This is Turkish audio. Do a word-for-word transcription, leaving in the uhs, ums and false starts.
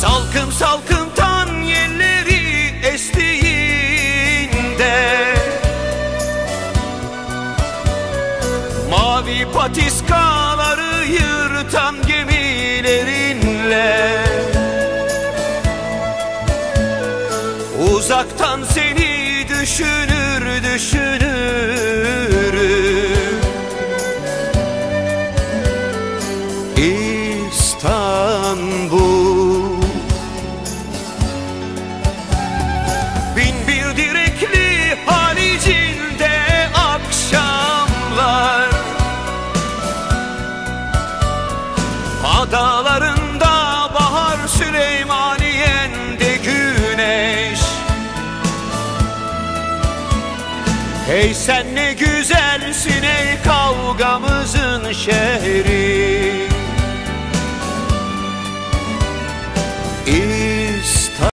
Salkım salkım tan yelleri estiğinde, mavi patiskaları yırtan gemilerinle, uzaktan seni düşünür düşünürüm. İstanbul, bin bir direkli haricinde akşamlar, adalarında bahar, Süleymaniye'nde güneş. Hey sen ne güzelsin ey kavgamızın şehri.